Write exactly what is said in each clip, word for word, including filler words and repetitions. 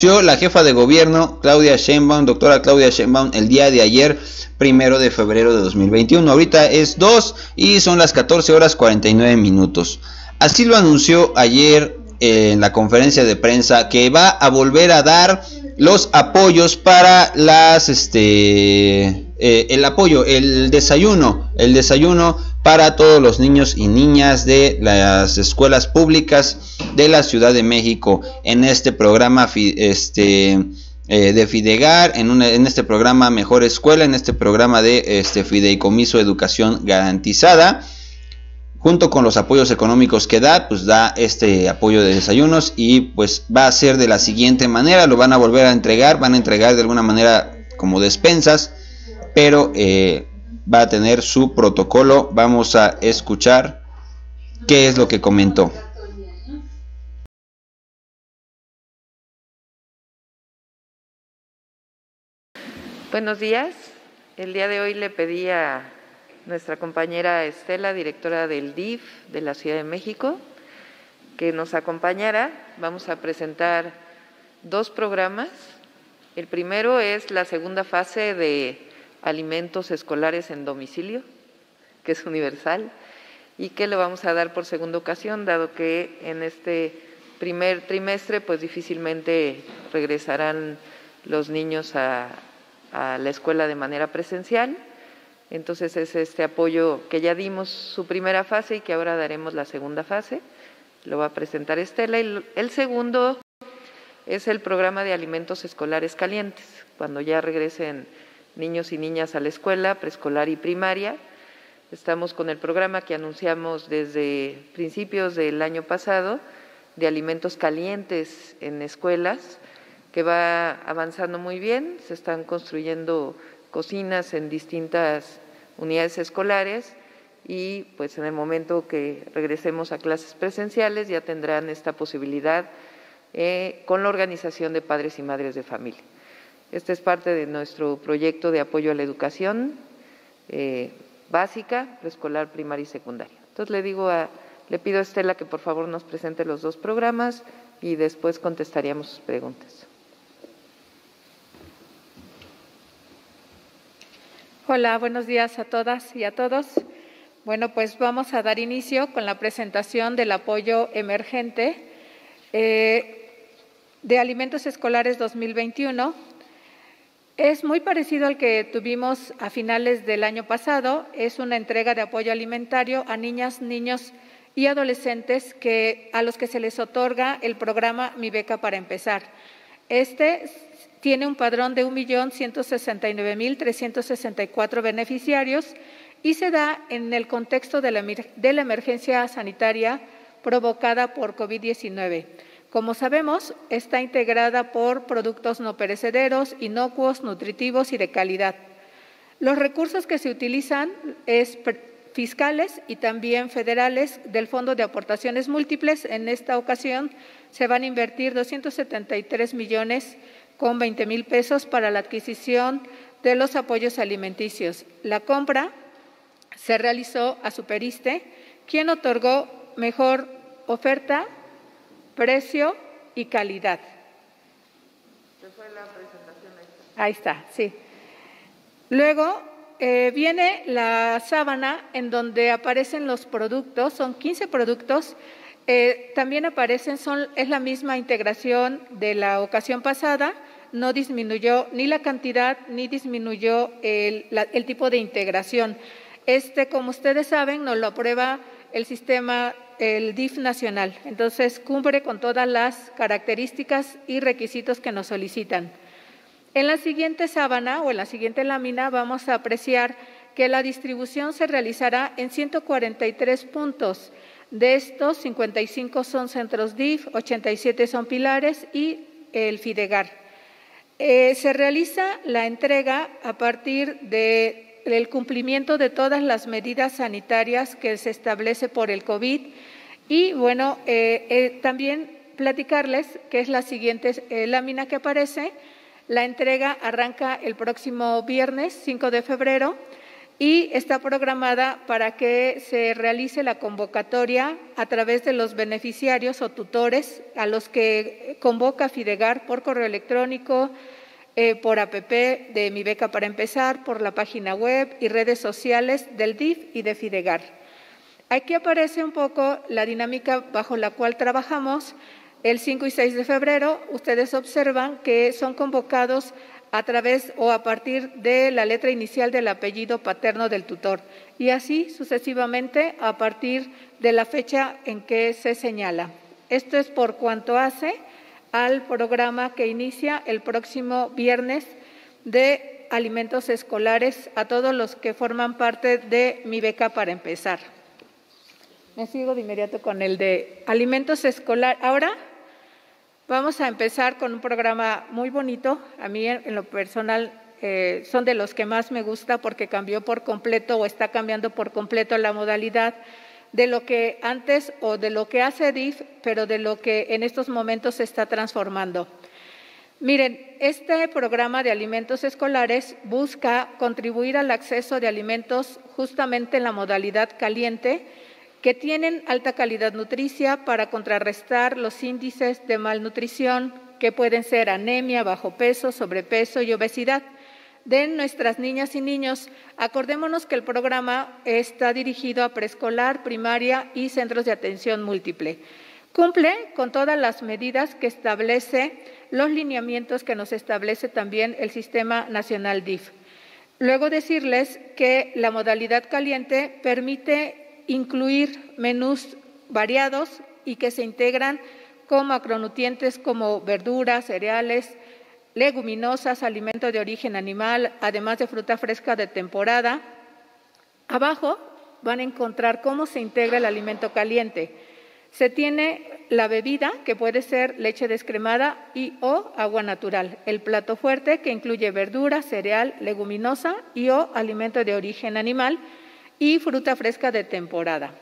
La jefa de gobierno, Claudia Sheinbaum, doctora Claudia Sheinbaum, el día de ayer, primero de febrero de dos mil veintiuno. Ahorita es dos y son las catorce horas cuarenta y nueve minutos. Así lo anunció ayer eh, en la conferencia de prensa, que va a volver a dar los apoyos para las, este, eh, el apoyo, el desayuno, el desayuno para todos los niños y niñas de las escuelas públicas de la Ciudad de México en este programa este eh, de Fidegar, en, una, en este programa Mejor Escuela, en este programa de este Fideicomiso Educación Garantizada, junto con los apoyos económicos que da, pues da este apoyo de desayunos y pues va a ser de la siguiente manera, lo van a volver a entregar, van a entregar de alguna manera como despensas, pero eh, va a tener su protocolo. Vamos a escuchar qué es lo que comentó. Buenos días. El día de hoy le pedí a nuestra compañera Estela, directora del D I F de la Ciudad de México, que nos acompañara. Vamos a presentar dos programas. El primero es la segunda fase de alimentos escolares en domicilio, que es universal, y que le vamos a dar por segunda ocasión, dado que en este primer trimestre pues difícilmente regresarán los niños a, a la escuela de manera presencial. Entonces es este apoyo que ya dimos su primera fase y que ahora daremos la segunda fase. Lo va a presentar Estela. Y el segundo es el programa de alimentos escolares calientes, cuando ya regresen niños y niñas a la escuela, preescolar y primaria. Estamos con el programa que anunciamos desde principios del año pasado de alimentos calientes en escuelas, que va avanzando muy bien. Se están construyendo cocinas en distintas unidades escolares y pues en el momento que regresemos a clases presenciales ya tendrán esta posibilidad eh, con la organización de padres y madres de familia. Este es parte de nuestro proyecto de apoyo a la educación eh, básica, preescolar, primaria y secundaria. Entonces le digo a, le pido a Estela que por favor nos presente los dos programas y después contestaríamos sus preguntas. Hola, buenos días a todas y a todos. Bueno, pues vamos a dar inicio con la presentación del apoyo emergente eh, de alimentos escolares dos mil veintiuno. Es muy parecido al que tuvimos a finales del año pasado. Es una entrega de apoyo alimentario a niñas, niños y adolescentes que, a los que se les otorga el programa Mi Beca para Empezar. Este tiene un padrón de un millón ciento sesenta y nueve mil trescientos sesenta y cuatro beneficiarios y se da en el contexto de la, de la emergencia sanitaria provocada por COVID diecinueve. Como sabemos, está integrada por productos no perecederos, inocuos, nutritivos y de calidad. Los recursos que se utilizan es fiscales y también federales del Fondo de Aportaciones Múltiples. En esta ocasión se van a invertir doscientos setenta y tres millones con veinte mil pesos para la adquisición de los apoyos alimenticios. La compra se realizó a Superiste, quien otorgó mejor oferta, precio y calidad. ¿Qué fue la presentación ahí? Ahí está, sí. Luego eh, viene la sábana en donde aparecen los productos, son quince productos. Eh, también aparecen, son, es la misma integración de la ocasión pasada, no disminuyó ni la cantidad ni disminuyó el, la, el tipo de integración. Este, como ustedes saben, nos lo aprueba el sistema, el D I F nacional, entonces cumple con todas las características y requisitos que nos solicitan. En la siguiente sábana o en la siguiente lámina vamos a apreciar que la distribución se realizará en ciento cuarenta y tres puntos. De estos, cincuenta y cinco son centros D I F, ochenta y siete son pilares y el Fidegar. Eh, se realiza la entrega a partir de el cumplimiento de todas las medidas sanitarias que se establece por el COVID y, bueno, eh, eh, también platicarles que es la siguiente eh, lámina que aparece. La entrega arranca el próximo viernes cinco de febrero y está programada para que se realice la convocatoria a través de los beneficiarios o tutores a los que convoca Fidegar por correo electrónico, eh, por app de Mi Beca para Empezar, por la página web y redes sociales del D I F y de Fidegar. Aquí aparece un poco la dinámica bajo la cual trabajamos. El cinco y seis de febrero, ustedes observan que son convocados a través o a partir de la letra inicial del apellido paterno del tutor y así sucesivamente a partir de la fecha en que se señala. Esto es por cuanto hace al programa que inicia el próximo viernes de alimentos escolares a todos los que forman parte de Mi Beca para Empezar. Me sigo de inmediato con el de alimentos escolares. Ahora vamos a empezar con un programa muy bonito. A mí, en lo personal, eh, son de los que más me gusta porque cambió por completo o está cambiando por completo la modalidad de lo que antes o de lo que hace D I F, pero de lo que en estos momentos se está transformando. Miren, este programa de alimentos escolares busca contribuir al acceso de alimentos justamente en la modalidad caliente, que tienen alta calidad nutricia para contrarrestar los índices de malnutrición que pueden ser anemia, bajo peso, sobrepeso y obesidad de nuestras niñas y niños. Acordémonos que el programa está dirigido a preescolar, primaria y centros de atención múltiple. Cumple con todas las medidas que establece los lineamientos que nos establece también el Sistema Nacional D I F. Luego decirles que la modalidad caliente permite incluir menús variados y que se integran con macronutrientes como verduras, cereales, leguminosas, alimentos de origen animal, además de fruta fresca de temporada. Abajo van a encontrar cómo se integra el alimento caliente. Se tiene la bebida, que puede ser leche descremada y o agua natural. El plato fuerte, que incluye verdura, cereal, leguminosa y o alimento de origen animal, y fruta fresca de temporada.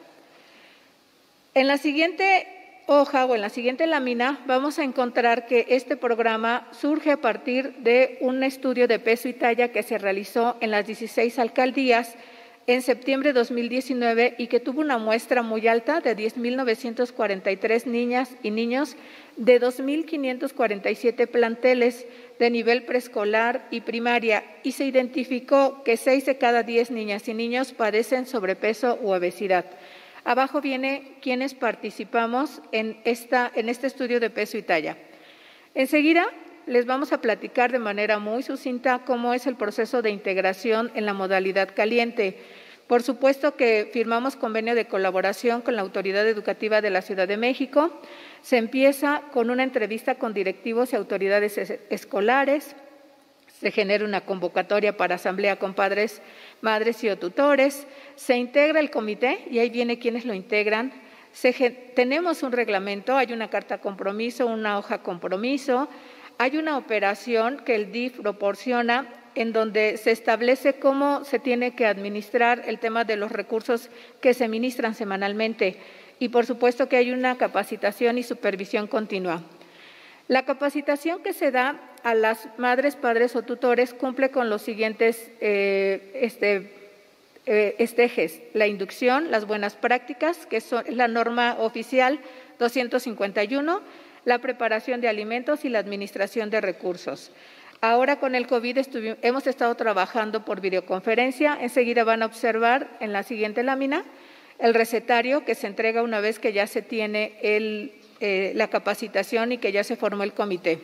En la siguiente hoja o en la siguiente lámina vamos a encontrar que este programa surge a partir de un estudio de peso y talla que se realizó en las dieciséis alcaldías en septiembre de dos mil diecinueve y que tuvo una muestra muy alta de diez mil novecientos cuarenta y tres niñas y niños de dos mil quinientos cuarenta y siete planteles de nivel preescolar y primaria, y se identificó que seis de cada diez niñas y niños padecen sobrepeso u obesidad. Abajo viene quienes participamos en, esta, en este estudio de peso y talla. Enseguida les vamos a platicar de manera muy sucinta cómo es el proceso de integración en la modalidad caliente. Por supuesto que firmamos convenio de colaboración con la Autoridad Educativa de la Ciudad de México. Se empieza con una entrevista con directivos y autoridades escolares. Se genera una convocatoria para asamblea con padres, madres y o tutores. Se integra el comité y ahí viene quienes lo integran. Se, tenemos un reglamento, hay una carta compromiso, una hoja compromiso. Hay una operación que el D I F proporciona en donde se establece cómo se tiene que administrar el tema de los recursos que se ministran semanalmente y por supuesto que hay una capacitación y supervisión continua. La capacitación que se da a las madres, padres o tutores cumple con los siguientes eh, este, eh, este ejes: la inducción, las buenas prácticas, que son la norma oficial doscientos cincuenta y uno, la preparación de alimentos y la administración de recursos. Ahora con el COVID hemos estado trabajando por videoconferencia. Enseguida van a observar en la siguiente lámina el recetario que se entrega una vez que ya se tiene el, eh, la capacitación y que ya se formó el comité.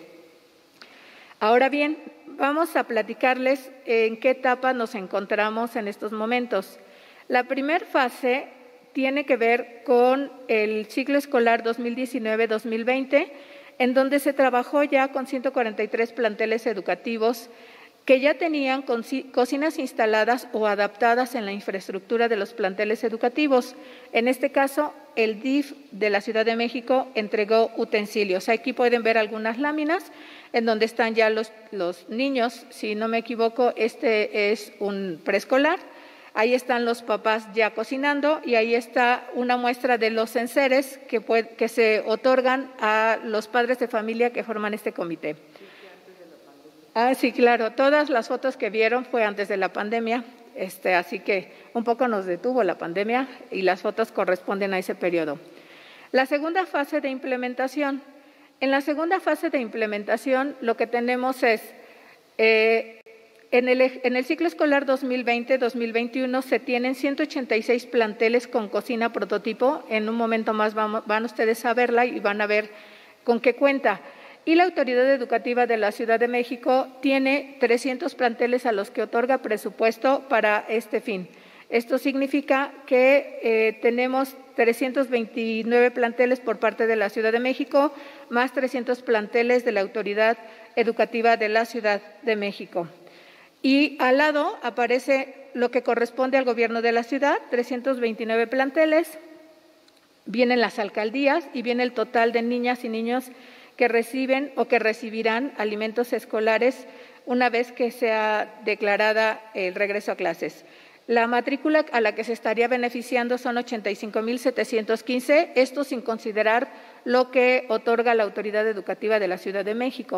Ahora bien, vamos a platicarles en qué etapa nos encontramos en estos momentos. La primera fase tiene que ver con el ciclo escolar dos mil diecinueve dos mil veinte, en donde se trabajó ya con ciento cuarenta y tres planteles educativos que ya tenían cocinas instaladas o adaptadas en la infraestructura de los planteles educativos. En este caso, el D I F de la Ciudad de México entregó utensilios. Aquí pueden ver algunas láminas en donde están ya los, los niños. Si no me equivoco, este es un preescolar. Ahí están los papás ya cocinando y ahí está una muestra de los enseres que, puede, que se otorgan a los padres de familia que forman este comité. Ah, sí, claro. Todas las fotos que vieron fue antes de la pandemia. este, así que un poco nos detuvo la pandemia y las fotos corresponden a ese periodo. La segunda fase de implementación. En la segunda fase de implementación lo que tenemos es, eh, en, el, en el ciclo escolar dos mil veinte dos mil veintiuno se tienen ciento ochenta y seis planteles con cocina prototipo. En un momento más vamos, van ustedes a verla y van a ver con qué cuenta. Y la Autoridad Educativa de la Ciudad de México tiene trescientos planteles a los que otorga presupuesto para este fin. Esto significa que eh, tenemos trescientos veintinueve planteles por parte de la Ciudad de México, más trescientos planteles de la Autoridad Educativa de la Ciudad de México. Y al lado aparece lo que corresponde al Gobierno de la Ciudad, trescientos veintinueve planteles, vienen las alcaldías y viene el total de niñas y niños que reciben o que recibirán alimentos escolares una vez que sea declarada el regreso a clases. La matrícula a la que se estaría beneficiando son ochenta y cinco mil setecientos quince, esto sin considerar lo que otorga la Autoridad Educativa de la Ciudad de México.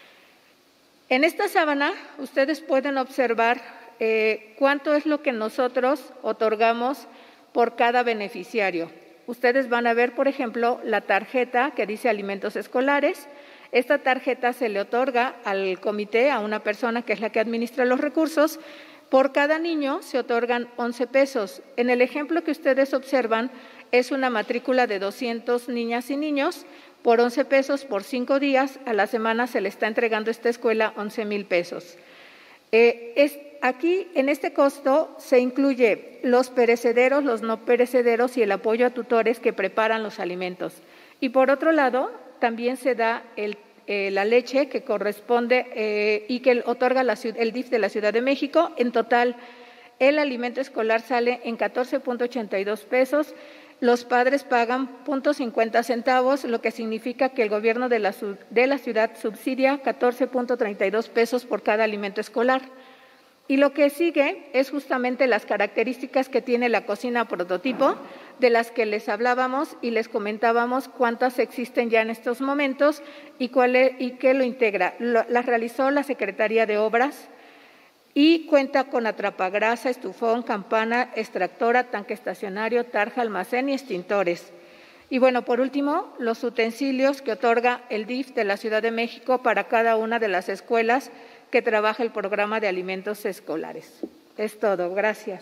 En esta sábana ustedes pueden observar eh, cuánto es lo que nosotros otorgamos por cada beneficiario. Ustedes van a ver, por ejemplo, la tarjeta que dice alimentos escolares. Esta tarjeta se le otorga al comité, a una persona que es la que administra los recursos. Por cada niño se otorgan once pesos. En el ejemplo que ustedes observan es una matrícula de doscientas niñas y niños. Por once pesos por cinco días, a la semana se le está entregando a esta escuela once mil pesos. Eh, es, aquí, en este costo, se incluye los perecederos, los no perecederos y el apoyo a tutores que preparan los alimentos. Y por otro lado, también se da el Eh, la leche que corresponde eh, y que otorga la, el D I F de la Ciudad de México. En total, el alimento escolar sale en catorce punto ochenta y dos pesos. Los padres pagan punto cincuenta centavos, lo que significa que el gobierno de la, de la ciudad subsidia catorce punto treinta y dos pesos por cada alimento escolar. Y lo que sigue es justamente las características que tiene la cocina prototipo, de las que les hablábamos y les comentábamos cuántas existen ya en estos momentos y, cuál es, y qué lo integra. Lo, las realizó la Secretaría de Obras y cuenta con atrapagrasa, estufón, campana, extractora, tanque estacionario, tarja, almacén y extintores. Y bueno, por último, los utensilios que otorga el D I F de la Ciudad de México para cada una de las escuelas que trabaja el programa de alimentos escolares. Es todo. Gracias.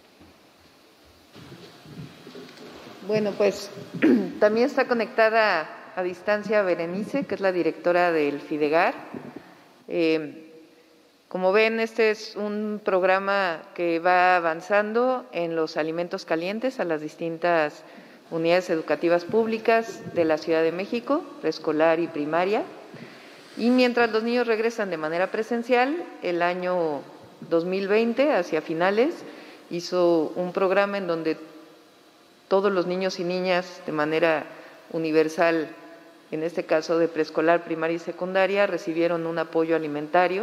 Bueno, pues también está conectada a distancia Berenice, que es la directora del FIDEGAR. Eh, como ven, este es un programa que va avanzando en los alimentos calientes a las distintas unidades educativas públicas de la Ciudad de México, preescolar y primaria. Y mientras los niños regresan de manera presencial, el año dos mil veinte, hacia finales, hizo un programa en donde todos los niños y niñas de manera universal, en este caso de preescolar, primaria y secundaria, recibieron un apoyo alimentario.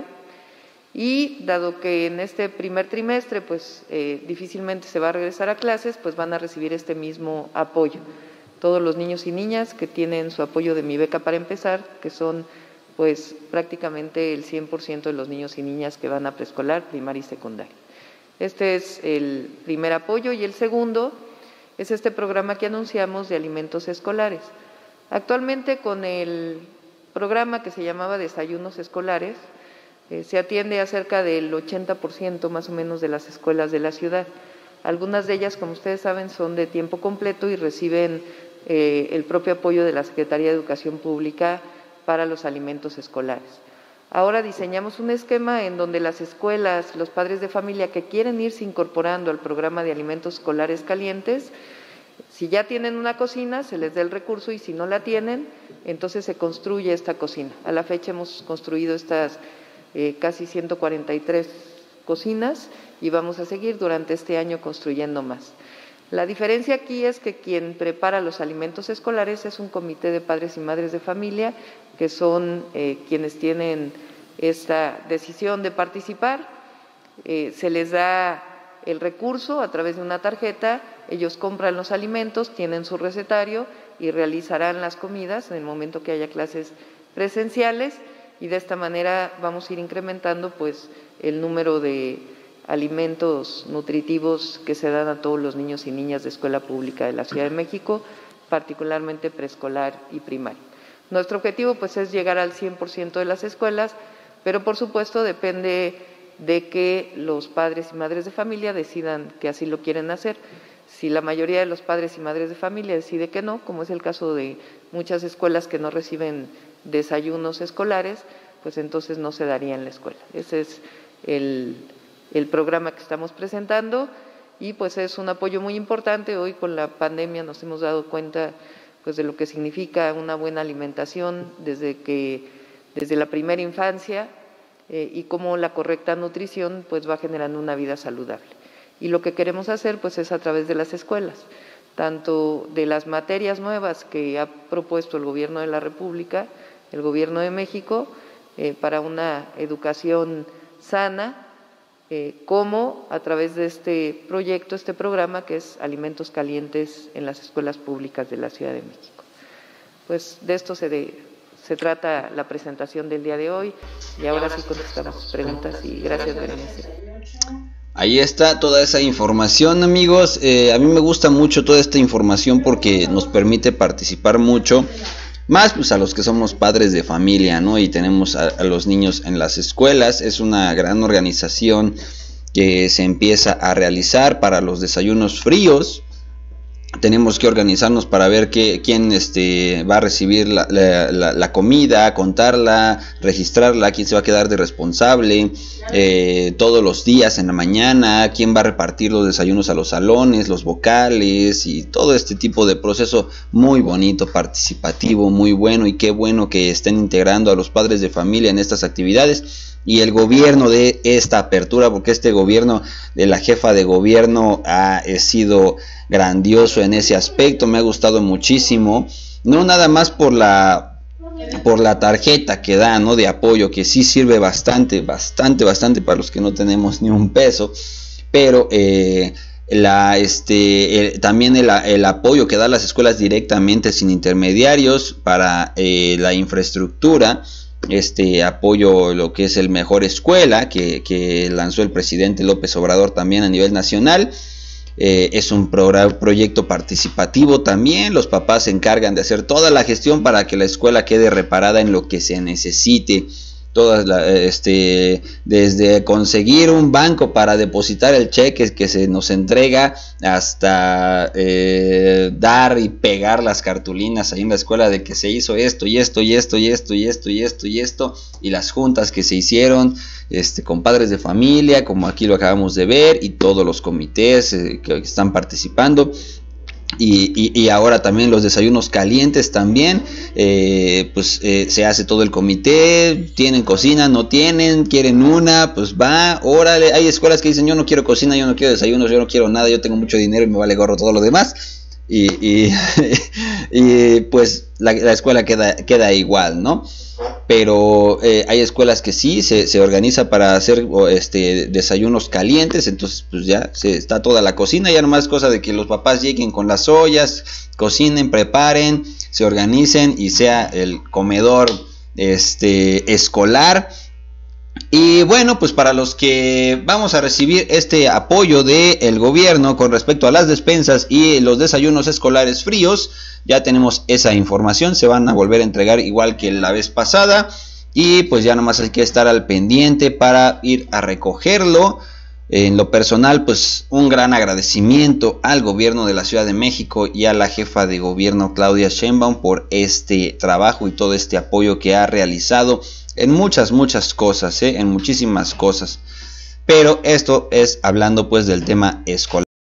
Y dado que en este primer trimestre pues eh, difícilmente se va a regresar a clases, pues van a recibir este mismo apoyo. Todos los niños y niñas que tienen su apoyo de Mi Beca para Empezar, que son pues prácticamente el cien por ciento de los niños y niñas que van a preescolar, primaria y secundaria. Este es el primer apoyo y el segundo es este programa que anunciamos de alimentos escolares. Actualmente con el programa que se llamaba Desayunos Escolares, eh, se atiende a cerca del ochenta por ciento más o menos de las escuelas de la ciudad. Algunas de ellas, como ustedes saben, son de tiempo completo y reciben eh, el propio apoyo de la Secretaría de Educación Pública para los alimentos escolares. Ahora diseñamos un esquema en donde las escuelas, los padres de familia que quieren irse incorporando al programa de alimentos escolares calientes, si ya tienen una cocina, se les da el recurso y si no la tienen, entonces se construye esta cocina. A la fecha hemos construido estas eh, casi ciento cuarenta y tres cocinas y vamos a seguir durante este año construyendo más. La diferencia aquí es que quien prepara los alimentos escolares es un comité de padres y madres de familia, que son eh, quienes tienen esta decisión de participar. Eh, se les da el recurso a través de una tarjeta, ellos compran los alimentos, tienen su recetario y realizarán las comidas en el momento que haya clases presenciales y de esta manera vamos a ir incrementando pues el número de alimentos nutritivos que se dan a todos los niños y niñas de escuela pública de la Ciudad de México, particularmente preescolar y primaria. Nuestro objetivo pues es llegar al cien por ciento de las escuelas, pero por supuesto depende de que los padres y madres de familia decidan que así lo quieren hacer. Si la mayoría de los padres y madres de familia decide que no, como es el caso de muchas escuelas que no reciben desayunos escolares, pues entonces no se daría en la escuela. Ese es el, el programa que estamos presentando y pues es un apoyo muy importante. Hoy con la pandemia nos hemos dado cuenta pues de lo que significa una buena alimentación desde, que, desde la primera infancia eh, y cómo la correcta nutrición pues va generando una vida saludable. Y lo que queremos hacer pues es a través de las escuelas, tanto de las materias nuevas que ha propuesto el Gobierno de la República, el Gobierno de México, eh, para una educación sana, eh, como a través de este proyecto, este programa que es Alimentos Calientes en las Escuelas Públicas de la Ciudad de México. Pues de esto se, de, se trata la presentación del día de hoy y ahora sí contestamos preguntas y gracias, Berenice. Ahí está toda esa información, amigos. Eh, a mí me gusta mucho toda esta información porque nos permite participar mucho, más pues a los que somos padres de familia, ¿no? Y tenemos a, a los niños en las escuelas. Es una gran organización que se empieza a realizar para los desayunos fríos. Tenemos que organizarnos para ver qué, quién este, va a recibir la, la, la, la comida, contarla, registrarla, quién se va a quedar de responsable, eh, todos los días en la mañana, quién va a repartir los desayunos a los salones, los vocales y todo este tipo de proceso muy bonito, participativo, muy bueno, y qué bueno que estén integrando a los padres de familia en estas actividades. Y el gobierno de esta apertura, porque este gobierno de la jefa de gobierno ha sido grandioso en ese aspecto, me ha gustado muchísimo, no nada más por la por la tarjeta que da, ¿no?, de apoyo, que sí sirve bastante, bastante, bastante para los que no tenemos ni un peso, pero eh, la este el, también el, el apoyo que da las escuelas directamente sin intermediarios para eh, la infraestructura. Este apoyo, lo que es el Mejor Escuela, que, que lanzó el presidente López Obrador también a nivel nacional. Eh, es un programa, proyecto participativo también. Los papás se encargan de hacer toda la gestión para que la escuela quede reparada en lo que se necesite. Todas la, este, desde conseguir un banco para depositar el cheque que se nos entrega hasta eh, dar y pegar las cartulinas ahí en la escuela de que se hizo esto y esto y esto y esto y esto y esto y esto, y las juntas que se hicieron este, con padres de familia, como aquí lo acabamos de ver, y todos los comités eh, que están participando. Y, y, y ahora también los desayunos calientes también, eh, pues eh, se hace todo el comité, tienen cocina, no tienen, quieren una, pues va, órale. Hay escuelas que dicen yo no quiero cocina, yo no quiero desayunos, yo no quiero nada, yo tengo mucho dinero y me vale gorro todo lo demás. Y, y, y pues la, la escuela queda, queda igual, ¿no? Pero eh, hay escuelas que sí se, se organiza para hacer este, desayunos calientes, entonces pues ya se, está toda la cocina, ya nomás cosa de que los papás lleguen con las ollas, cocinen, preparen, se organicen y sea el comedor este, escolar. Y bueno, pues para los que vamos a recibir este apoyo del gobierno con respecto a las despensas y los desayunos escolares fríos, ya tenemos esa información, se van a volver a entregar igual que la vez pasada y pues ya nomás hay que estar al pendiente para ir a recogerlo. En lo personal, pues un gran agradecimiento al gobierno de la Ciudad de México y a la jefa de gobierno Claudia Sheinbaum por este trabajo y todo este apoyo que ha realizado en muchas, muchas cosas, ¿eh? en muchísimas cosas. Pero esto es hablando pues del tema escolar.